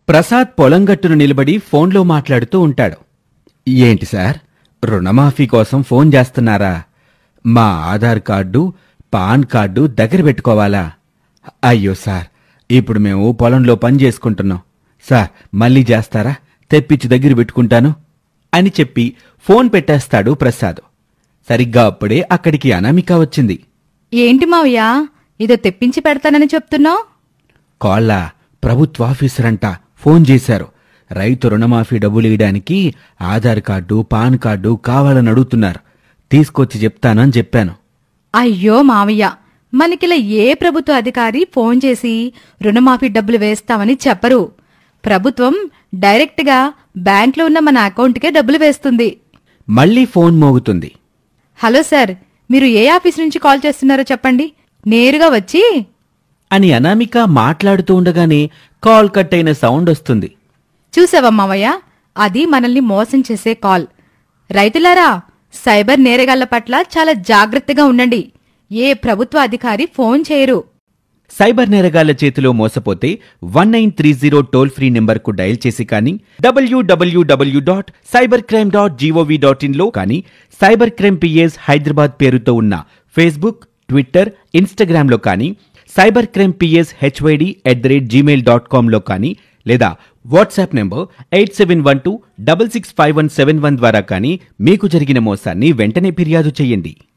ప్రసాద్ పొలంగట్టును నిలబడి ఫోన్లో మాట్లాడుతూ ఉంటాడు. ఏంటి సార్, రుణమాఫీ కోసం ఫోన్ చేస్తున్నారా? మా ఆధార్ కార్డు, పాన్ కార్డు దగ్గర పెట్టుకోవాలా? అయ్యో సార్, ఇప్పుడు మేము పొలంలో పని చేసుకుంటున్నాం. సార్ మళ్ళీ చేస్తారా? తెప్పించి దగ్గర పెట్టుకుంటాను అని చెప్పి ఫోన్ పెట్టేస్తాడు ప్రసాద్. సరిగ్గా అప్పుడే అక్కడికి అనామిక వచ్చింది. ఏంటి మావయ్య, ఇదో తెప్పించి పెడతానని చెప్తున్నావు? కాళ్ళ ప్రభుత్వ ఆఫీసరంట ఫోన్ చేశారు. రైతు రుణమాఫీ డబ్బులు ఇవ్వడానికి ఆధార్ కార్డు, పాన్ కార్డు కావాలని అడుగుతున్నారు. తీసుకొచ్చి చెప్తానని చెప్పాను. అయ్యో మావయ్య, మనకిలా ఏ ప్రభుత్వ అధికారి ఫోన్ చేసి రుణమాఫీ డబ్బులు వేస్తామని చెప్పరు. ప్రభుత్వం డైరెక్ట్గా బ్యాంక్లో ఉన్న మన అకౌంట్కే డబ్బులు వేస్తుంది. మళ్లీ ఫోన్ మోగుతుంది. హలో సార్, మీరు ఏ ఆఫీస్ నుంచి కాల్ చేస్తున్నారో చెప్పండి, నేరుగా వచ్చి అని అనామిక మాట్లాడుతూ ఉండగానే కాల్ కట్ అయిన సౌండ్ వస్తుంది. చూసావా మావయ్య, అది మనల్ని మోసం చేసే కాల్. రైతులారా, సైబర్ నేరగాళ్ల పట్ల చాలా జాగ్రత్తగా ఉండండి. ఏ ప్రభుత్వ అధికారి ఫోన్ చేయరు. సైబర్ నేరగాళ్ల చేతిలో మోసపోతే 1930 టోల్ ఫ్రీ నెంబర్కు డయల్ చేసి కానీ, www.cybercrime.gov.in లో కానీ, సైబర్ క్రైమ్ పిఎస్ హైదరాబాద్ పేరుతో ఉన్న ఫేస్బుక్, ట్విట్టర్, ఇన్స్టాగ్రామ్లో కానీ, సైబర్ క్రైమ్ పిఎస్ hyd@gmail.com లో కానీ, లేదా వాట్సాప్ నెంబర్ 8712665171 ద్వారా కానీ మీకు జరిగిన మోసాన్ని వెంటనే ఫిర్యాదు చేయండి.